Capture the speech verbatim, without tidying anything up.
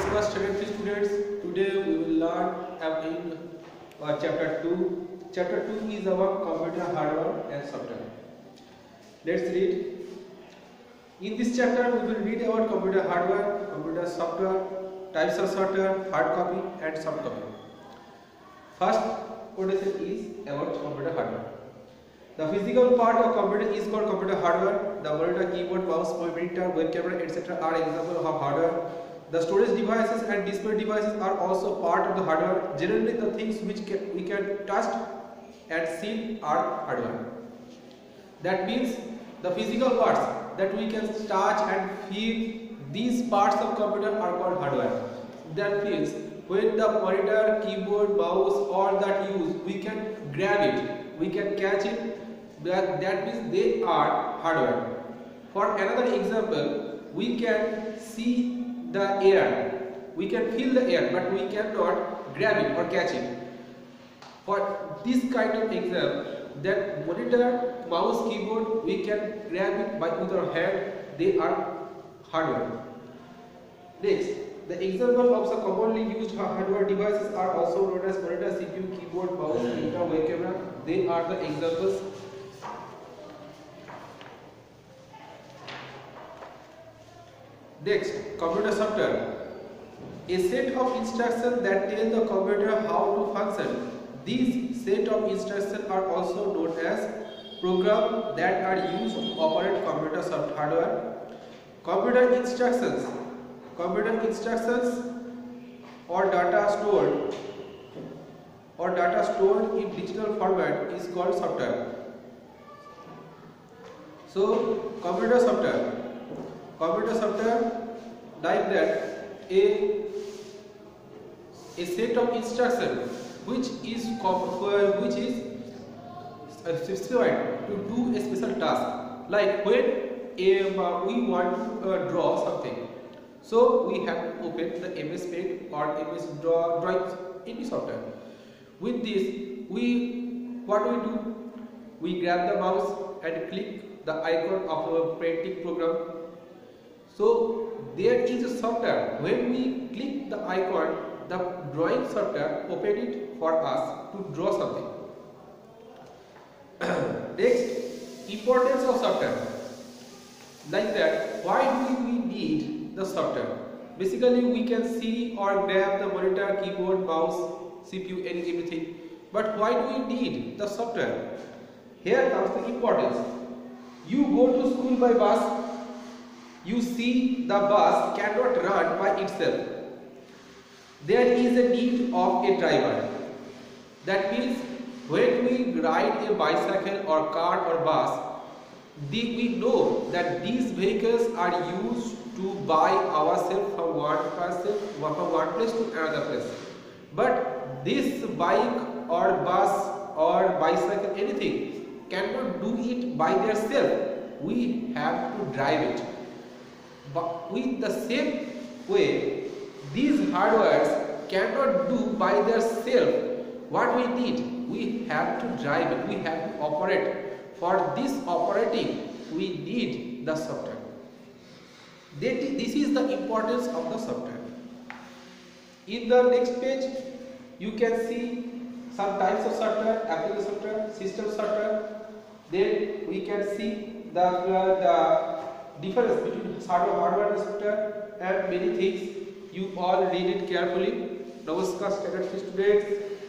Namaskar students. Students, today we will learn in uh, chapter two. Chapter two is about computer hardware and software. Let's read. In this chapter, we will read about computer hardware, computer software, types of software, hard copy and soft copy. First quotation is about computer hardware. The physical part of computer is called computer hardware. The monitor, keyboard, mouse, printer, web camera, et cetera are examples of hardware. The storage devices and display devices are also part of the hardware. Generally, the things which can, we can touch and see are hardware. That means the physical parts that we can touch and feel, these parts of computer are called hardware. That means when the monitor, keyboard, mouse, all that use, we can grab it, we can catch it. That, that means they are hardware. For another example, we can see the air, we can feel the air, but we cannot grab it or catch it. For this kind of example, that monitor, mouse, keyboard, we can grab it by with our hand, they are hardware. Next, the example of the commonly used hardware devices are also known as monitor, C P U, keyboard, mouse, printer, web camera. They are the examples. Next, computer software. A set of instructions that tell the computer how to function. These set of instructions are also known as programs that are used to operate computer software hardware. Computer instructions. Computer instructions or data stored or data stored in digital format is called software. So, computer software. Computer software like that a a set of instructions which is which is specified to do a special task. Like when a, uh, we want to uh, draw something, so we have to open the M S Paint or M S Draw Drawing any software. With this, we what we do? We grab the mouse and click the icon of our painting program. So there is a software. When we click the icon, the drawing software open it for us to draw something. Next, importance of software. Like that, why do we need the software? Basically, we can see or grab the monitor, keyboard, mouse, C P U, any everything. But why do we need the software? Here comes the importance. You go to school by bus. You see the bus cannot run by itself. There is a need of a driver. That means when we ride a bicycle or car or bus, the, we know that these vehicles are used to buy ourselves from one person, from one place to another place. But this bike or bus or bicycle, anything, cannot do it by themselves. We have to drive it. But with the same way, these hardwares cannot do by themselves. What we need, we have to drive it, we have to operate. For this operating, we need the software. This is the importance of the software. In the next page, you can see some types of software, application software, system software. Then we can see the, uh, the difference between hardware, hardware and software and many things. You all read it carefully. Namaskar, students.